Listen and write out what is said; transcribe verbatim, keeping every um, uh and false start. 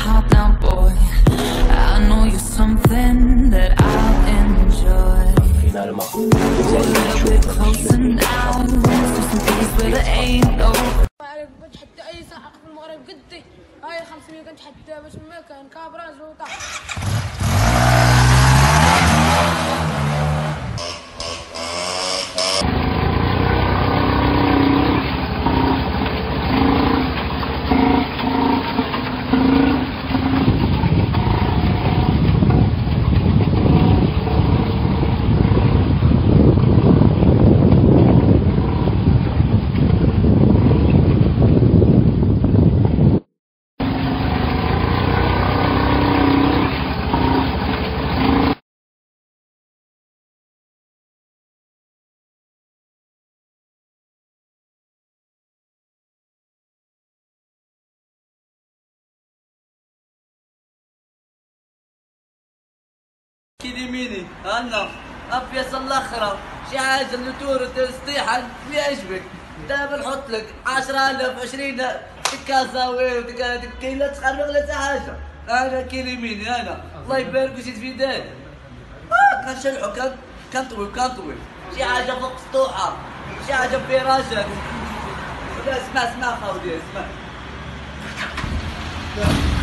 hop now, boy. I know you're something that I'll enjoy. A little bit closer now, to some place where there ain't no. كنت حتى اي ساعه في المغرب قدي هاي خمسمية كنت حتى باش ما كان كابراج وطاح. كيدي ميني انا ابيض الاخره شي حاجه النتور تستيحن اللي يعجبك دابا نحط لك عشرة آلاف عشرين كازاوي وتكاين لا تخربق لا حاجه. انا كيدي ميني انا الله يبارك وزيد في داري. اه كنشلحو كان كنطوي كنطوي شي حاجه فوق سطوحه شي حاجه فراجات. لا اسمع اسمع خاودي اسمع.